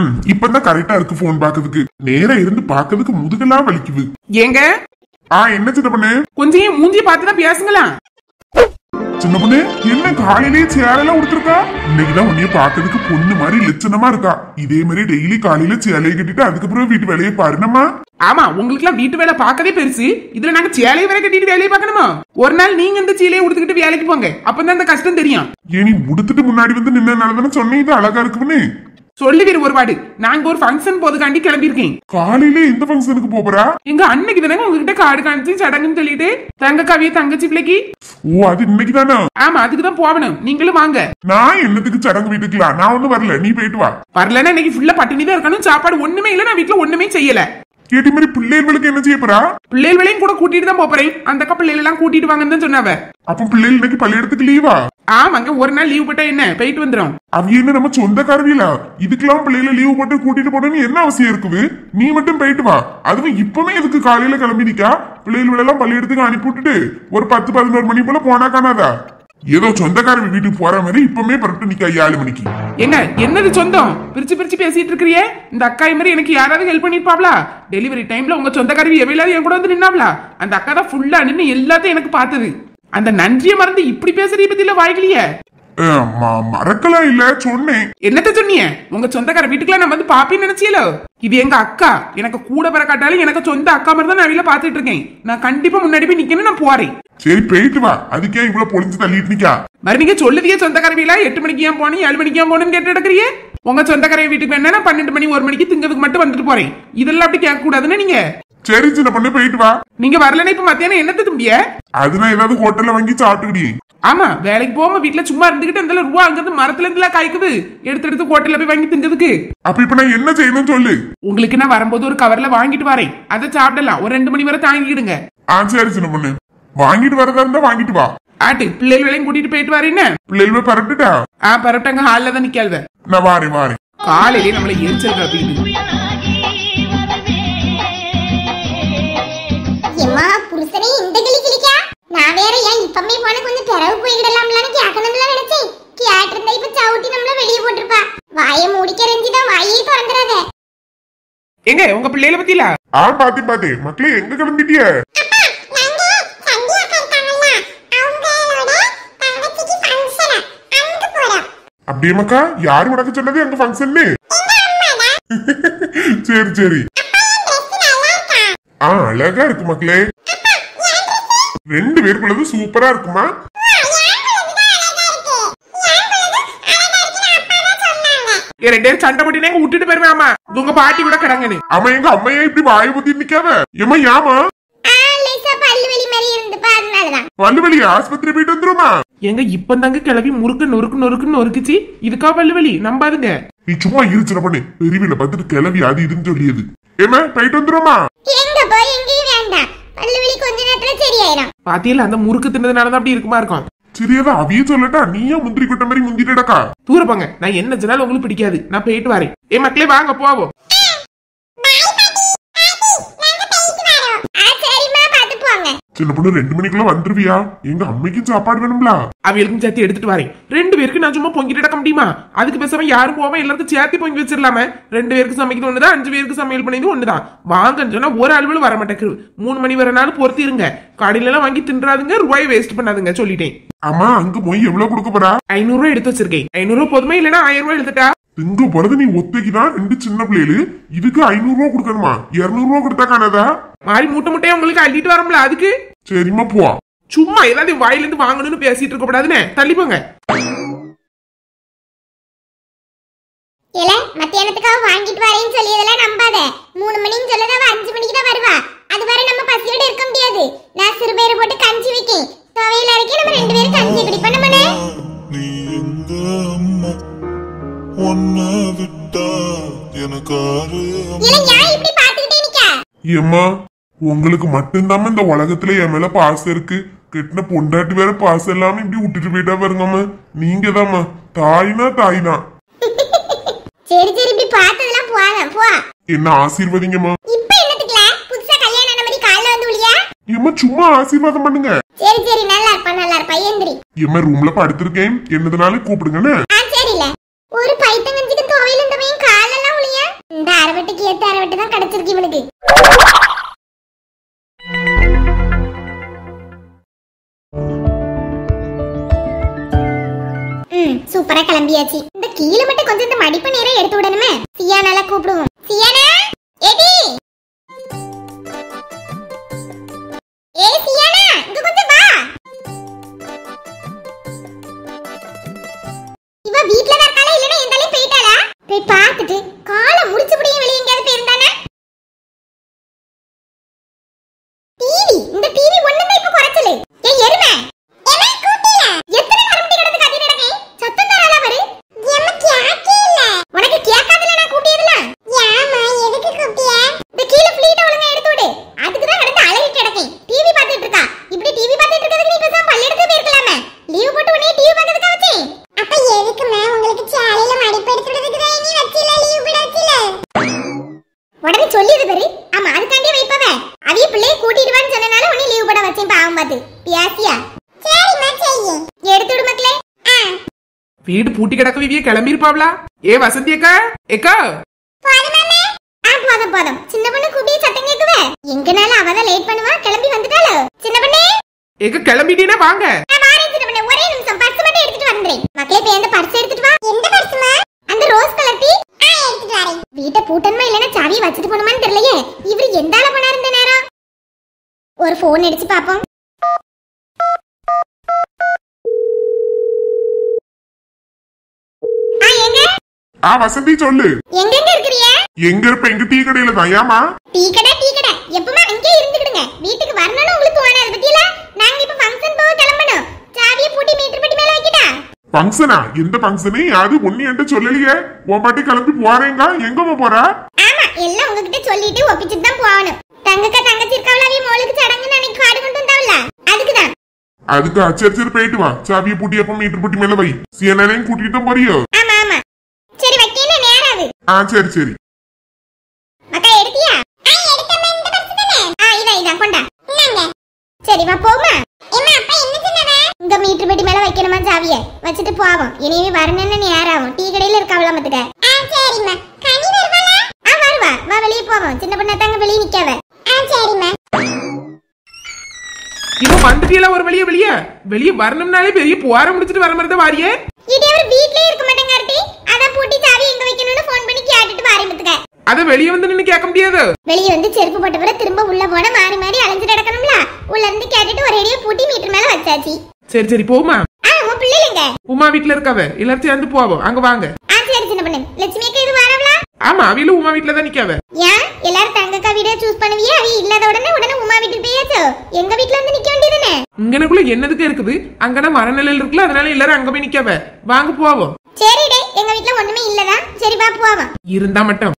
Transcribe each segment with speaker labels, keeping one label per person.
Speaker 1: இப்பதான் கரெக்டா இருக்கு போன் பாக்குறதுக்கு. நேரம் இருந்து பாக்குறதுக்கு முதுகெல்லாம் வலிக்குது.
Speaker 2: ஏங்க
Speaker 1: என்ன சின்ன பொண்ணு?
Speaker 2: கொஞ்சம் மூஞ்சி பார்த்துதான் பேசுங்களா.
Speaker 1: சின்ன பொண்ணு என்ன காலையிலேயே சேலையெல்லாம் உடுத்திருக்கா? இன்னைக்குதான் உன்னைய பாக்குறதுக்கு பொண்ணு மாதிரி லட்சணமா இருக்கா. இதே மாதிரி டெய்லி காலையில சேலையை கட்டிட்டு அதுக்கப்புறம் வீட்டு வேலையை பாருனமா.
Speaker 2: ஆமா, உங்களுக்கு எல்லாம் வீட்டு வேலை பார்க்கவே பெருசு. இதுல நாங்க சேலையை வேற கட்டிட்டு வேலையை பார்க்கணுமா? ஒரு நாள் நீங்க இந்த சீலையை உடுத்துக்கிட்டு வேலைக்கு போங்க, அப்பதான் அந்த கஷ்டம் தெரியும்.
Speaker 1: ஏன் நீ உடுத்துட்டு முன்னாடி வந்து நின்னதானே சொன்னேன் இது அழகா இருக்குன்னு.
Speaker 2: சொல்லுவீர் ஒருபாடு. நாங்க ஒரு ஃபங்க்ஷன் போதுக்காண்டி கிளம்பி இருக்கேன்.
Speaker 1: காலையில எந்த ஃபங்க்ஷனுக்கு போறா?
Speaker 2: எங்க அன்னைக்கு தானே உங்ககிட்ட கார்டு காணிச்சு சடங்குன்னு சொல்லிட்டு தங்க கவிய தங்கச்சி பிள்ளைக்கு.
Speaker 1: ஓ, அது இன்னைக்கு தானே?
Speaker 2: ஆமா, அதுக்குதான் போகணும். நீங்களும் வாங்க.
Speaker 1: நான் என்னத்துக்கு சடங்கு வீட்டுக்கலாம்? நான் ஒண்ணு வரல, நீ போயிட்டு வா.
Speaker 2: வரலன்னா இன்னைக்கு ஃபுல்லா பட்டினி தான் இருக்கணும். சாப்பாடு ஒண்ணுமே இல்ல. நான் வீட்டுல ஒண்ணுமே செய்யல.
Speaker 1: கேட்டி மாதிரி பிள்ளைகளுக்கு என்ன செய்ய போறா?
Speaker 2: பிள்ளைகளையும் கூட கூட்டிட்டு தான் போறேன். அந்த அக்கா பிள்ளைகள் எல்லாம் கூட்டிட்டு வாங்கன்னு தான் சொன்னாவ.
Speaker 1: அப்ப பிள்ளைகள் இன்னைக்கு பள்ளியிடத்துக்கு லீவா?
Speaker 2: ஆமாங்க, ஒரு நாள் லீவ் போட்டா என்ன, போயிட்டு வந்துடும்.
Speaker 1: அவங்க என்ன நம்ம சொந்த காரவியலா? இதுக்கெல்லாம் பிள்ளைகளை லீவ் போட்டு கூட்டிட்டு போடணும்னு என்ன அவசியம் இருக்குது? நீ மட்டும் போயிட்டு வா. அதுவும் இப்பவுமே இதுக்கு காலையில கிளம்பி நிக்கா? பிள்ளைகள் எல்லாம் பள்ளியிடத்துக்கு அனுப்பி விட்டுட்டு ஒரு 10-11 மணி போல போனா காணாதா? ஏதோ சொந்தக்கார வீட்டுக்கு போற மாதிரி இப்பவுமே பரட்டு நிக்கா 7 மணிக்கு.
Speaker 2: என்ன என்னது சொந்தம்? பிரிச்சு பிரிச்சு பேசிட்டு இருக்கிறியே. இந்த அக்கா மாதிரி எனக்கு யாராவது ஹெல்ப் பண்ணிருப்பாங்களா? டெலிவரி டைம்ல உங்க சொந்தக்காரவி எவ்வளவு என் கூட வந்து நின்னாவளா? அந்த அக்கா தான் ஃபுல்லா நின்று எல்லாத்தையும் எனக்கு பார்த்தது. அந்த நன்றிய மறந்து இப்படி பேசுறீ பத்தியில வாய்க்கலையே.
Speaker 1: மறக்கலாம் இல்ல, சொன்னேன்.
Speaker 2: என்னத்த சொன்னீங்க? உங்க சொந்தக்கார வீட்டுக்குள்ள நான் வந்து பாப்பேன்னு நினைச்சீங்களோ? இது எங்க அக்கா. எனக்கு கூட பிற காட்டாலும் எனக்கு சொந்த அக்கா மாதிரி தான் நான் வீட்டுல பாத்துட்டு இருக்கேன். நான் கண்டிப்பா முன்னாடி போய் நிக்கணும். நான் போறேன்.
Speaker 1: சரி போயிட்டு வா. அதுக்கே இவ்வளவு பொழிஞ்சு தள்ளிட்டு நிக்கா?
Speaker 2: மறு நீங்க சொல்லுதிய சொந்தக்கார வீலா 8 மணிக்கு ஏன் போனீங்க 7 மணிக்கு ஏன் போகணும்னு கேட்டு எடுக்கிறியே. உங்க சொந்தக்கார வீட்டுக்கு என்ன 12 மணி 1 மணிக்கு திங்கிறதுக்கு மட்டும் வந்துட்டு போறேன். இதெல்லாம் அப்படி கேட்க கூடாதுன்னு நீங்க.
Speaker 1: சரி சின்ன பொண்ணு போயிட்டு வா.
Speaker 2: நீங்க வரலன்னா இப்ப மத்தியானம் என்னது தும்பிய?
Speaker 1: அதுனா ஏதாவது ஹோட்டல்ல வாங்கி சாப்பிட்டுக்கிடி.
Speaker 2: ஆமா, வேலைக்கு போகாம வீட்டுல சும்மா இருந்துகிட்டு இந்த ரூபா அங்கிருந்து மரத்துல இருந்து காய்க்குது. எடுத்து ஹோட்டல்ல போய் வாங்கி திங்கிறதுக்கு.
Speaker 1: அப்ப இப்ப நான் என்ன செய்யணும் சொல்லு.
Speaker 2: உங்களுக்கு நான் வரும்போது ஒரு கவர்ல வாங்கிட்டு வரேன். அதை சாப்பிடலாம். ஒரு 2 மணி வரை தாங்கிடுங்க.
Speaker 1: சரி சின்ன பொண்ணு, வாங்கிட்டு வரதா இருந்தா வாங்கிட்டு வா.
Speaker 2: ஆட்டு பிள்ளைகளையும் கூட்டிட்டு போயிட்டு வரேன்னு.
Speaker 1: பிள்ளைகள் பரட்டுட்டா?
Speaker 2: பரட்டாங்க. ஹால்ல தான் நிக்காத.
Speaker 1: நான் வாரேன்.
Speaker 2: காலையிலே நம்மள எரிச்சல் காப்பிட்டு.
Speaker 3: புருஷனே இந்த கிளி கிளிக்கா? நான் வேற ஏன் இப்பமே போன கொஞ்சம் பிறகு போய்கிடலாம்லான்னு கேட்கணும்ல நினைச்சேன். கேட்டிருந்தா இப்ப சவுட்டி நம்மள வெளியே போட்டுருப்பா. வாயை மூடிக்க ரஞ்சிதா, வாயே திறந்துறாத.
Speaker 2: எங்க உங்க பிள்ளைகளை பத்தில?
Speaker 1: பாத்தி மக்களே, எங்க கிளம்பிட்டிய? அப்படியே மக்கா, யாரு உனக்கு சொன்னது அங்க ஃபங்க்ஷன்? சரி அழகா இருக்கு மக்களே. 2 பேருக்குள்ளது சூப்பரா இருக்குமா?
Speaker 2: ரெண்டு சண்டை போட்டினே விட்டுட்டு போயிருவேன். ஆமா, உங்க பாட்டி கூட கிடங்கன்னு.
Speaker 1: ஆமா, எங்க அம்மையா இப்படி வாயை பத்தி நிக்காத. ஏமா பல்லுவலி ஆஸ்பத்திரி போயிட்டு வந்துருமா?
Speaker 2: எங்க இப்பந்தாங்க கிளம்பி நொறுக்குன்னு நொறுக்குச்சு. இதுக்கா பல்லுவலி நம்பாதுங்க.
Speaker 1: நீ சும்மா இருச்சுன பண்ணு. பெரியவில பார்த்துட்டு கிளவி அது இதுன்னு சொல்லியது. ஏமா போயிட்டு வந்துருமா?
Speaker 3: எங்க போய் எங்கேயும் வேண்டாம். பல்லுவலி கொஞ்ச நேரத்துல சரியாயிரும்.
Speaker 2: பாத்தியில அந்த முறுக்கு தின்னதுனாலதான் அப்படி இருக்குமா இருக்கும்.
Speaker 1: சரியாதா அவிய சொல்லட்டா? நீயா முந்திரி கொட்ட மாதிரி முந்திட்டடக்கா?
Speaker 2: தூர போங்க. நான் என்ன சொன்னாலும் உங்களுக்கு பிடிக்காது. நான் போயிட்டு வரேன். மக்களே வாங்க போவோம்.
Speaker 1: சின்ன பொண்ணு 2 மணிக்குள்ள வந்துருவியா? எங்க அம்மைக்கும் சாப்பாடு வேணும்ல?
Speaker 2: அவளுக்கும் சேர்த்து எடுத்துட்டு வரேன். 2 பேருக்கு நான் சும்மா பொங்கிட்டு கிடக்க முடியுமா? அதுக்கு பேசாம யாரும் போவாம எல்லாருக்கும் சேர்த்து பொங்கி வச்சிடலாம. 2 பேருக்கு சமைக்கிறது ஒண்ணுதான், 5 பேருக்கு சமையல் பண்ணது ஒண்ணுதான். வாங்கன்னு சொன்னா ஒரு அலுவலும் வர மாட்டேங்குது. 3 மணி வரனாலும் பொறுத்து இருங்க. கடையில எல்லாம் வாங்கி தின்றாதுங்க. ரூபாய் வேஸ்ட் பண்ணாதுங்க சொல்லிட்டேன்.
Speaker 1: ஆமா, அங்க போய் எவ்வளவு கொடுக்க போறா?
Speaker 2: 500 ரூபாய் எடுத்து வச்சிருக்கேன். 500 ரூபாய் போதுமே, இல்லன்னா 1000 ரூபாய் எடுத்துட்டா?
Speaker 1: இங்க போறது நீ ஒத்தைக்குதான் 2 சின்ன பிள்ளைகளு. இதுக்கு 500 ரூபாய் கொடுக்கணுமா? 200 ரூபாய் கொடுத்தா காணாதா?
Speaker 2: மாறி மூட்டையா உங்களுக்கு அள்ளிட்டு வரம்ல அதுக்கு.
Speaker 1: சரிம்மா போ.
Speaker 2: சும்மா ஏதாவது வாயில இருந்து வாங்கணும்னு பேசிட்டு இருக்க கூடாதுன்னு தள்ளி போங்க.
Speaker 3: மத்தியானத்துக்காக வாங்கிட்டு வரேன்னு சொல்லியதெல்லாம் நம்பாத. 3 மணின்னு சொல்லதா 5 மணிக்கு தான் வருவா. அது வரை நம்ம பசியோட இருக்க முடியாது. நான் சிறுபயிறு போட்டு கஞ்சி வைக்கேன். துவையில அரைக்கி நம்ம 2 பேரும் கஞ்சி குடி பண்ண மனே.
Speaker 4: நீ எங்க அம்மா ஒன்ன விட்டா எனக்காரு
Speaker 3: இல்ல நான் இப்படி பாத்துக்கிட்டே நிக்கா?
Speaker 1: ஏம்மா, உங்களுக்கு மட்டும்தாம இந்த உலகத்துல என் மேல பாசம் இருக்கு. கெட்டின பொண்டாட்டி வேற பாசம் இல்லாம இப்படி விட்டுட்டு போயிட்டா பாருங்கம்மா. நீங்க தாம்மா தாய்னா.
Speaker 3: சரி இப்படி பார்த்ததெல்லாம் போறேன் போ.
Speaker 1: என்ன ஆசீர்வதிங்கம்மா.
Speaker 3: இப்ப என்னத்துக்குல புதுசா கல்யாணம் ஆன மாதிரி காலைல வந்து விளியா?
Speaker 1: ஏம்மா சும்மா ஆசீர்வாதம் பண்ணுங்க.
Speaker 3: சரி நல்லா இருப்பா எந்திரி.
Speaker 1: ஏம்மா ரூம்ல படுத்திருக்கேன், என்னதுனாலும் கூப்பிடுங்கன்னு.
Speaker 3: சரில ஒரு பைத்தங்கஞ்சிக்கு துவையில இந்த பையன் காலெல்லாம் உளியா. இந்த அரவட்டுக்கு ஏத்த அரவட்டு தான் கிடைச்சிருக்கு இவனுக்கு. சூப்பரா கிளம்பியாச்சு. இந்த கீழே மட்டும் கொஞ்சம் இந்த மடிப்பு நேரம் எடுத்து விடணுமே. சியானால கூப்பிடுவோம். சியானா ஏடி சியானா இங்க கொஞ்சம் வா. இவ வீட்ல தான் இருக்காளா இல்லனா எந்தாலே போயிட்டாளா? போய் பார்த்துட்டு காலை முடிச்சு புடிங்க வெளிய எங்கயாவது போயிருந்தானே. டிவி இந்த டிவி ஒண்ணுமே இப்ப குறைச்சல. ஏய் எருமை எவன் கூட்டில எத்தனை நேரம் கிடந்து கத்தி நடக்கே? சத்தம் தரல பாரு. எம்ம கேக்கல. உனக்கு கேட்காதல நான் கூட்டியதுல. யாமா எதுக்கு கூட்டிய? இந்த கீழ ஃப்ளீட் ஒழுங்கா எடுத்து விடு. அதுக்கு தான் கடந்து அலறிட்டு நடக்கே. டிவி பார்த்துட்டு இருக்கா. இப்படி டிவி பார்த்துட்டு இருக்கிறதுக்கு நீ பேசாம பள்ளியெடுத்து போயிருக்கலாமே. லீவ் போட்டு உடனே டிவி பார்க்கிறதுக்கு வச்சே. அப்ப எதுக்குமே உங்களுக்கு சாலையில மடிப்பு எடுத்து விடுறதுக்கு தான் நீ வச்சில லீவ் விடச்சில. உடனே சொல்லியது பாரு. ஆமா அதுக்காண்டியே வைப்பவ. அவிய பிள்ளைய கூட்டிட்டு வான்னு சொன்னனால உன்னை லீவ் போட வச்சேன் பாவம் பாத்து. பியாசியா சரிமா செய்யி. எடுத்து விடு மக்களே.
Speaker 2: வீடு பூட்டி கிடக்க விவிய கிளம்பி இருப்பாவளா? ஏ வசந்தி அக்கா ஏக்கா
Speaker 3: போதுமாமே. போதும். சின்ன பொண்ணு கூப்பிட்டு சத்தம் கேக்குவே. எங்கனால அவதான் லேட் பண்ணுவா. கிளம்பி வந்துட்டாளோ சின்ன பொண்ணே?
Speaker 2: ஏக்கா கிளம்பிட்டீனா வாங்க.
Speaker 3: வாரேன் சின்ன பொண்ணே. ஒரே நிமிஷம் பர்ஸ் மட்டும் எடுத்துட்டு வந்துறேன். மக்களே போய் அந்த பர்ஸ் எடுத்துட்டு வா. எந்த பர்ஸ்மா? அந்த ரோஸ் கலர் டீ. எடுத்துட்டு வரேன். வீட்டை பூட்டணுமா இல்லனா சாவியை வச்சிட்டு போணுமான்னு தெரியலையே. இவரு எந்தால போனாரு இந்த நேரம்? ஒரு போன் அடிச்சு பாப்போம்.
Speaker 1: வசந்தி சொல்லு.
Speaker 3: எங்க இருக்கிறீங்க?
Speaker 1: எங்க இருப்ப? எங்க டீ கடையில தான். ஏமா
Speaker 3: டீ கடை எப்பமா இங்கே இருந்துக்கிடுங்க. வீட்டுக்கு வரணும்னு உங்களுக்கு தோணாது பத்தியில. நாங்க இப்ப ஃபங்க்ஷன் போக கிளம்பணும். சாவியை பூட்டி மீட்டர் பெட்டி மேல வைக்கிட்டா.
Speaker 1: ஃபங்க்ஷனா? எந்த ஃபங்க்ஷனே? அது ஒண்ணு என்கிட்ட சொல்லலையே. உன் பாட்டி கிளம்பி போறேங்க. எங்கம்மா போறா?
Speaker 3: ஆமா எல்லாம் உங்ககிட்ட சொல்லிட்டு ஒப்பிச்சிட்டு தான் போகணும். தங்கச்சி இருக்காவளாவே மோளுக்கு சடங்கு அன்னைக்கு காடு கொண்டு வந்தாவல. அதுக்குதான்.
Speaker 1: அதுக்கு சரி போயிட்டு வா. சாவியை பூட்டி அப்ப மீட்டர் பெட்டி மேல வை. சியனையும் கூட்டிட்டு போறியோ?
Speaker 3: ஆமா சரி வைக்கேன நேராது.
Speaker 1: சரி
Speaker 3: அக்கா எடுத்தியா? எடுத்தமே. இந்த பர்ஸ் தானே? இதா கொண்டா. என்னங்க? சரி வா போமா. அம்மா அப்பா என்ன சொன்னவ? இங்க மீட்டர் பெட்டி மேல வைக்கணுமா சாவியை வச்சிட்டு போவோம். இனிமே வரணும்னு நேராகும். டீ கடையில இருக்காவளா மத்துக்க. சரிம்மா. கனி வருவாளா? வருவா. வா வெளிய போவோம். சின்ன பொண்ணு தாங்க வெளிய நிக்கவ. சரிம்மா.
Speaker 2: இவன் வந்துட்டீல ஒரு வெளிய வரணும்னாலே பெரிய போற முடிச்சிட்டு வர மாதிரி தான் வாரியே.
Speaker 3: இது அவர் வீட்லயே இருக்க மாட்டேங்கார்ட்டி. அத பூட்டி சாவி எங்க வைக்கணும்னு ஃபோன் பண்ணி கேட்டுட்டு வாரிமத்துக்க.
Speaker 2: அத வெளிய வந்து நின்னு கேட்க முடியாது.
Speaker 3: வெளிய வந்து செருப்பு போட்ட பிறகு திரும்ப உள்ள போனா மாறி அலைஞ்சு நடக்கணும்ல. உள்ள இருந்து கேட்டுட்டு ஒரு ரேடியோ பூட்டி மீட்டர் மேல வச்சாச்சு.
Speaker 2: சரி போமா.
Speaker 3: உன் பிள்ளைங்க
Speaker 2: உமா வீட்ல இருக்கவ. எல்லாரும் சேர்ந்து போவோம். அங்க வாங்க.
Speaker 3: சரி சின்ன பொண்ணு. லட்சுமி அக்கா இது வரவளா?
Speaker 2: ஆமா அவில உமா வீட்ல தான் நிக்கவ.
Speaker 3: ஏன் எல்லாரும் தங்கக்கா வீட சூஸ் பண்ணுவியே? அவி இல்லாத உடனே உமா வீட்டுக்கு போயாச்சோ? எங்க வீட்ல வந்து நிக்க வேண்டியதுனே.
Speaker 2: இங்கனக்குள்ள என்னதுக்கு இருக்குது? அங்கன மரநிலையில இருக்குல. அதனால எல்லாரும் அங்க போய் நிக்கவ. வாங்க போவோம்.
Speaker 3: சரிடே எங்க வீட்ல ஒண்ணுமே இல்லதான். சரி வா போவோம்.
Speaker 2: இருந்தா மட்டும்.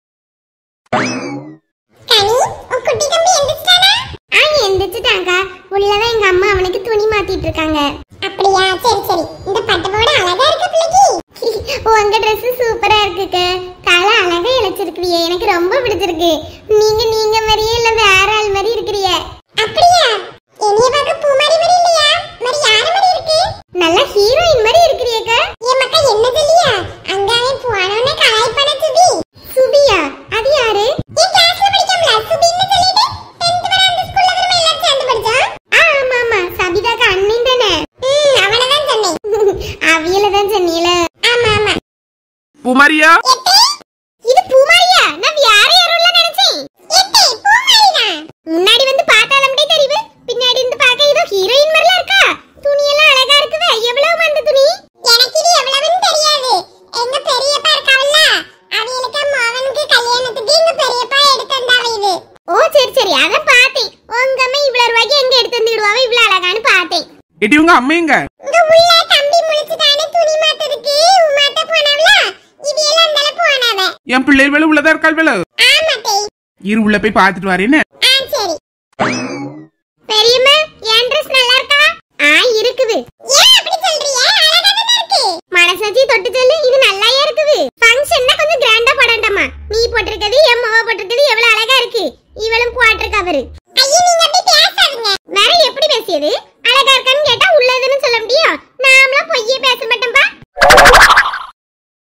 Speaker 3: கனி உன் குட்டி தம்பி எந்திரிச்சானா? எந்திரிச்சிட்டாங்க. உள்ளதான் எங்க அம்மா அவனுக்கு துணி மாத்திட்டு இருக்காங்க. அப்படியா? சரி. இந்த பட்டுவோட அழகா இருக்கு பிள்ளைக்கு. உங்க Dress சூப்பரா இருக்குக்க. தலை அழகா இழைச்சிருக்கிறியே. எனக்கு ரொம்ப பிடிச்சிருக்கு. நீங்க மாதிரியே இல்ல வேற ஆள் மாதிரி இருக்கிறிய. அப்படியா? என்னைய பார்க்க பூ மாதிரி இல்லையா? மாதிரி யார மாதிரி இருக்கு? நல்ல ஹீரோயின் மாதிரி இருக்கிறியக்க. ஏ மக்கா என்ன சொல்லியா? அங்கவே போனோனே கலாய்ப்பன சுபியா? அது யாரு? என் கிளாஸ்ல படிக்கம்ல சுபின்னு சொல்லிட்டு 10th வரை அந்த ஸ்கூல்ல நம்ம எல்லாரும் சேர்ந்து படிச்சோம். ஆமா சபிதாக்கு அண்ணன் தானே? அவன தான் சொன்னேன். அவியல தான் சொன்னீல. ஆமா
Speaker 2: பூமாரியா?
Speaker 3: இது பூமாரியா? நான் யாரை யாரோல நினைச்சேன். பூமாரினா முன்னாடி வந்து பார்த்தாலம்டே தெரியுது. பின்னாடி இருந்து பார்க்க ஏதோ ஹீரோயின் மாதிரில இருக்கா. துணி எல்லாம் அழகா இருக்குவே. எவ்வளவு அந்த துணி? எனக்கு இது எவ்வளவுன்னு தெரியாது. எங்க பெரியப்பா இருக்காவல்ல, அவங்களுக்கு மோகனுக்கு கல்யாணத்துக்கு எங்க பெரியப்பா எடுத்து வந்தாவே இது. சரி அத பார்த்தேன். உங்க அம்மா இவ்வளவு ரூபாய்க்கு எங்க எடுத்து வந்துடுவாவே இவ்வளவு அழகான்னு பார்த்தேன்.
Speaker 2: எடி உங்க அம்மா எங்க?
Speaker 3: இங்க உள்ள தம்பி முழிச்சுதானே துணி மாத்துறதுக்கு உமாட்ட போனவல. இது எல்லாம் அந்தல போனவ.
Speaker 2: என் பிள்ளைகள் வேலை உள்ளதா இருக்காள் வேலை.
Speaker 3: ஆமாட்டே.
Speaker 2: இரு உள்ள போய் பாத்துட்டு வரேன்.
Speaker 3: சரி. பெரியம்மா என் Dress நல்லா இருக்கா? இருக்குது. ஏன் அப்படி சொல்றீங்க? அழகா தான இருக்கு. மனசாச்சி தொட்டு சொல்லு. இது நல்லாயே இருக்குது. ஃபங்க்ஷன்னா கொஞ்சம் கிராண்டா போடண்டாமா. நீ போட்டிருக்கிறது என் மாவா போட்டிருக்கிறது எவ்வளவு அழகா இருக்கு. இவளும் போட்டிருக்கா பாரு. ஐயோ நீங்க அப்படி பேசாதீங்க. வேற எப்படி பேசியது? அழகா இருக்கான்னு கேட்டா உள்ளதுன்னு சொல்ல முடியும். நாமலாம் பொய்யே பேச மாட்டோம்பா.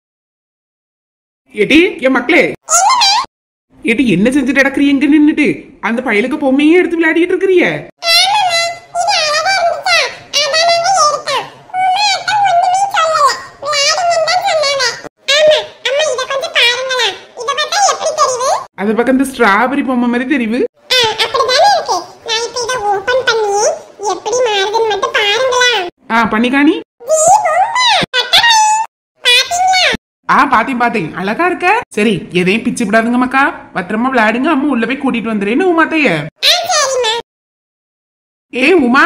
Speaker 2: ஏடி என் மக்களே, ஏடி என்ன செஞ்சுட்டு கிடக்குறீ எங்க நின்னுட்டு? அந்த பயலுக்கு பொம்மையே எடுத்து விளையாடிட்டு இருக்கிறிய? அது பக்கம் இந்த ஸ்ட்ராபெரி பொம்மை மாதிரி தெரியுது. பண்ணிக்காணி பாத்தீங்க அழகா இருக்க. சரி எதையும் பிச்சு விடாதுங்க மக்கா, பத்திரமா விளையாடுங்க. அம்மா உள்ள போய் கூட்டிட்டு வந்துறேன்னு உமாத்தைய. ஏ உமா,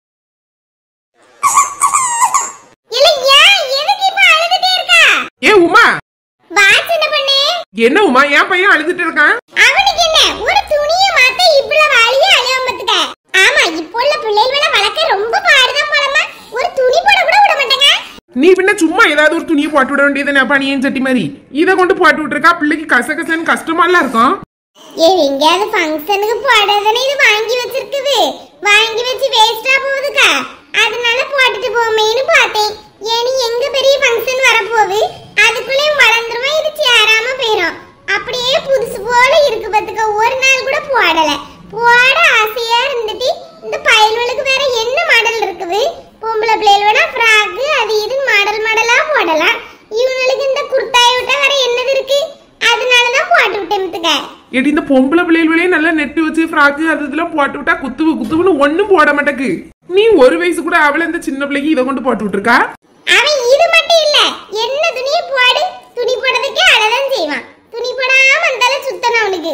Speaker 2: ஏ உமா, என்ன உமா என் பையன் அழுதுட்டு இருக்கான்?
Speaker 3: அவனுக்கு என்ன, ஒரு துணியை மாத்த இவ்வளவு வாளியே அழுவமத்துக்க. ஆமா, இப்போ உள்ள பிள்ளைகளை வளர்க்க ரொம்ப பாடுதான் போலமா. ஒரு துணி போட கூட விட மாட்டேங்க.
Speaker 2: நீ பின்ன சும்மா ஏதாவது ஒரு துணியை போட்டு விட வேண்டியது பனியன் சட்டி மாதிரி இதை கொண்டு போட்டு விட்டுருக்கா. பிள்ளைக்கு கசகசன்னு கஷ்டமாலாம் இருக்கும்.
Speaker 3: எங்கேயாவது ஃபங்க்ஷனுக்கு போடாதானே இது வாங்கி வச்சிருக்குது. வாங்கி வச்சு வேஸ்டா போகுதுக்கா. அதனால போட்டுட்டு போமேன்னு பார்த்தேன். ஏனி எங்க பெரிய ஃபங்க்ஷன் வரப்போகுது, அதுக்குள்ளே வளர்ந்துருமா, இது சேராம போயிடும். அப்படியே புதுசு போல இருக்கு பத்துக்க. ஒரு நாள் கூட போடல. போட ஆசையா இருந்துட்டு இந்த பயல்களுக்கு வேற என்ன மாடல் இருக்குது? பொம்பளை பிள்ளைகளோட ஃப்ராக் அது இது மாடல் மாடலா போடலாம். இவங்களுக்கு இந்த குர்தாயை விட்டா வேற என்னது இருக்கு? அதனாலதான் போட்டு விட்டேன்.
Speaker 2: ஏடி இந்த பொம்பளை பிள்ளைகளே நல்லா நெட்டு வச்சு ஃப்ராக்கு அது இதெல்லாம் போட்டு விட்டா குத்துன்னு ஒண்ணும் போட மாட்டேக்கு. நீ ஒரு வயசு கூட அவளை இந்த சின்ன பிள்ளைக்கு இதை கொண்டு போட்டு விட்டுருக்கா.
Speaker 3: அவன் இது மட்டும் இல்ல, என்ன துணியை போடு, துணி போடுறதுக்கே அழதான் செய்வான். துணி போடாம இருந்தாலும் சுத்தணும் அவனுக்கு.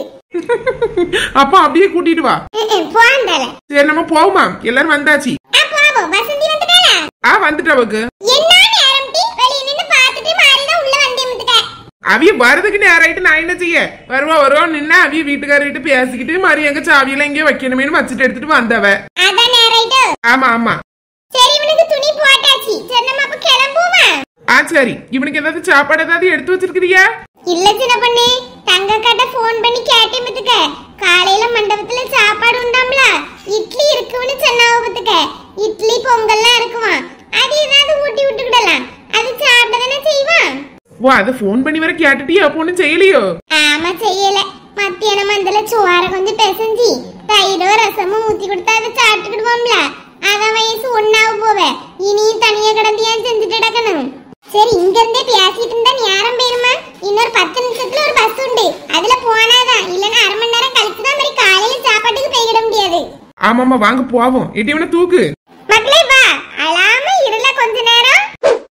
Speaker 2: அப்ப அப்படியே கூட்டிட்டு வா.
Speaker 3: போந்தால
Speaker 2: சரி நம்ம போவோமா? எல்லாரும் வந்தாச்சு.
Speaker 3: போவோம். வசந்தி வந்துட்டாளா?
Speaker 2: வந்துட்டாவுக்கு.
Speaker 3: என்ன நேரம் டி வெளிய நின்னு பார்த்துட்டு மாறிதான் உள்ள வந்தேன்னுக்க.
Speaker 2: அவிய வரதுக்கு நேரம் ஆயிட்டு நான் என்ன செய்ய? வருவோம் நின்னா அவிய வீட்டுக்காரர்கிட்ட பேசிக்கிட்டு மாதிரி எங்க சாவியெல்லாம் எங்கேயோ வைக்கணுமேனு வச்சுட்டு எடுத்துட்டு வந்தவ.
Speaker 3: அதான் நேரம் ஆயிட்டு.
Speaker 2: ஆமா.
Speaker 3: சரி இவனுக்கு துணி போட்டாச்சு. சரி நம்ம அப்ப கிளம்புவோமா?
Speaker 2: சரி இவனுக்கு ஏதாவது சாப்பாடு ஏதாவது எடுத்து வச்சிருக்கிறியா?
Speaker 3: இல்ல சின்ன பொண்ணு, தங்க கிட்ட போன் பண்ணி கேட்டேன் பத்துக்க. காலையில மண்டபத்துல சாப்பாடு உண்டாம்ல, இட்லி இருக்குன்னு சொன்னாவ பத்துக்க. இட்லி பொங்கல்லாம் இருக்குமா, அது ஏதாவது ஊட்டி விட்டுக்கிடலாம். அது சாப்பிட்டதானே செய்வான்.
Speaker 2: அதை போன் பண்ணி வர கேட்டுட்டியா? அப்போ செய்யலையோ?
Speaker 3: ஆமா செய்யல. மத்தியானம் மந்தல சோற கொஞ்சம் பிசைஞ்சி தயிரோ ரசமும் ஊத்தி கொடுத்தா அதை சாப்பிட்டுக்கிடுவோம்ல. அதான் வயசு ஒன்னாவும் போவ. இனியும் தனியா கிடந்தியா செஞ்சுட்டு கிடக்கணும். சரி இங்க இருந்தே பேசிட்டு இருந்தா நேரம் போயிருமா? இன்னொரு 10 நிமிஷத்துல ஒரு பஸ் உண்டு, அதுல போனாதான். இல்லன்னா அரை மணி நேரம் கழிச்சுதான் மாதிரி காலையில சாப்பாட்டுக்கு போய்கிட முடியாது.
Speaker 2: ஆமாமா வாங்க போவோம். எட்டிவன தூக்கு
Speaker 3: மக்களே, வா அழாம இருல கொஞ்ச நேரம்.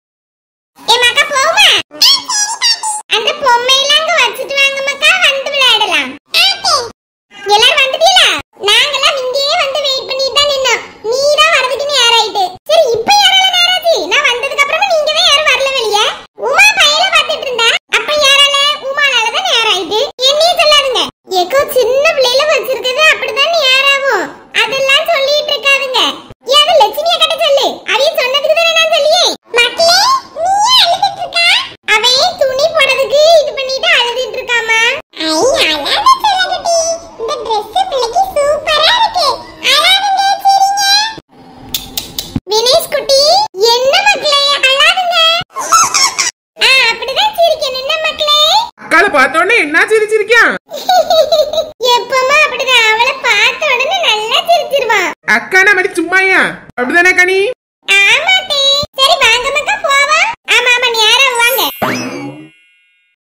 Speaker 3: ஏ மக்கா போமா, அந்த பொம்மையெல்லாம் அங்க வச்சுட்டு வாங்க மக்கா, வந்து விளையாடலாம். எல்லாரும் வந்துட்டீங்களா? நாங்கெல்லாம் இங்கேயே வந்து வெயிட் பண்ணிட்டு தான் நின்னோம். நீ தான் வரதுக்கு நேரம் ஆயிட்டு. சரி இப்போ யாரால நேராச்சு? நான் வந்ததுக்கு அப்புறமா நீங்க தான் யாரும் வரல வெளியே. உமா பையில பார்த்துட்டு இருந்தா. அப்ப யாரால? உமானால தான் நேரம் ஆயிட்டு. என்னையே சொல்லாதுங்க. ஏக்கோ சின்ன பிள்ளையில வச்சிருக்கிறது அப்படிதான் நேராகும். அதெல்லாம் சொல்லிட்டு இருக்காதுங்க. ஏதோ லட்சுமியை கிட்ட சொல்லு. அவிய சொன்னதுக்கு தானே நான் சொல்லியே. மக்களே நீ அழுதுட்டு இருக்கா? அவன் துணி போடுறதுக்கு இது பண்ணிட்டு அழுதுட்டு இருக்காமா. ஐ அழாத சொல்லடி. இந்த Dress பிள்ளைக்கு சூப்பரா இருக்கு. அழாதுங்க சரிங்க. வினேஷ் குட்டி என்ன மக்களே அழாதுங்க? அப்படிதான் சிரிக்கணும் என்ன மக்களே?
Speaker 2: அக்கால பார்த்தோன்னே என்ன சிரிச்சிருக்கியான்?
Speaker 3: எப்பமா அப்படிதான், அவளை பார்த்த உடனே நல்லா சிரிச்சிருவா.
Speaker 2: அக்கா நான் மாதிரி சும்மாயா அப்படிதானே கனி?
Speaker 3: ஆமா